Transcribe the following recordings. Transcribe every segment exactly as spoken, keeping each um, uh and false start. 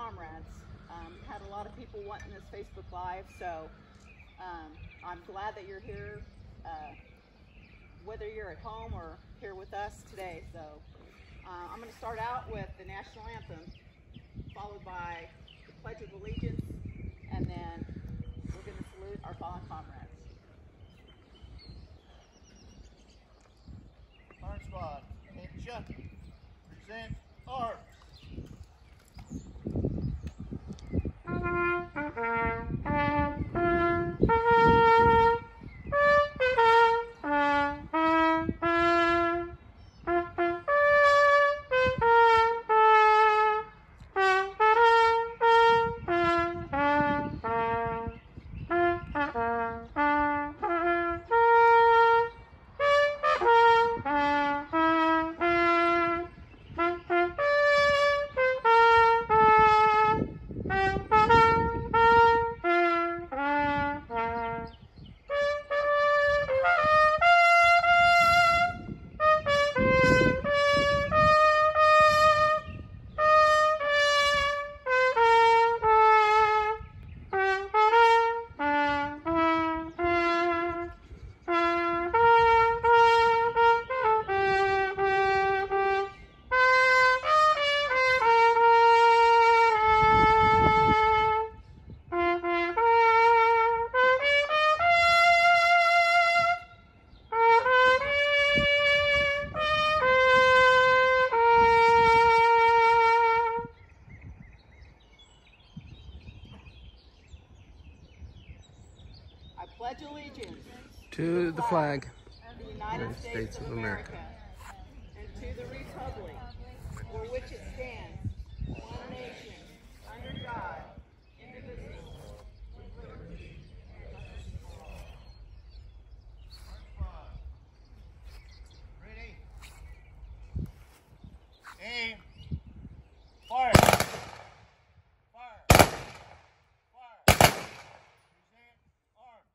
comrades. Um, had a lot of people wanting this Facebook Live, so um, I'm glad that you're here, uh, whether you're at home or here with us today. So uh, I'm going to start out with the national anthem, followed by the Pledge of Allegiance, and then we're going to salute our fallen comrades. Arm squad, attention, present arms. I pledge allegiance to the flag of the United States of America and to the republic for which it stands, one nation, under God, indivisible, with liberty and justice for all. Ready? Aim. Fire. Fire. Fire. Present arms.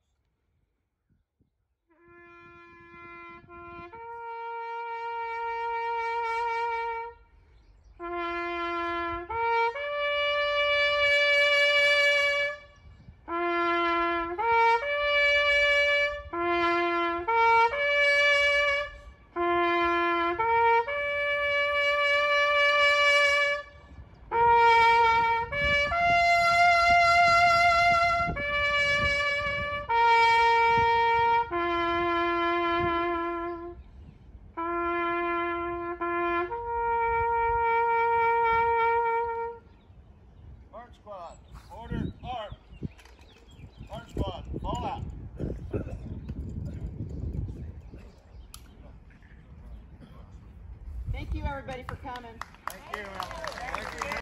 Arm squad, order arm. Arm squad, fall out. Thank you, everybody, for coming. Thank you. Thank you.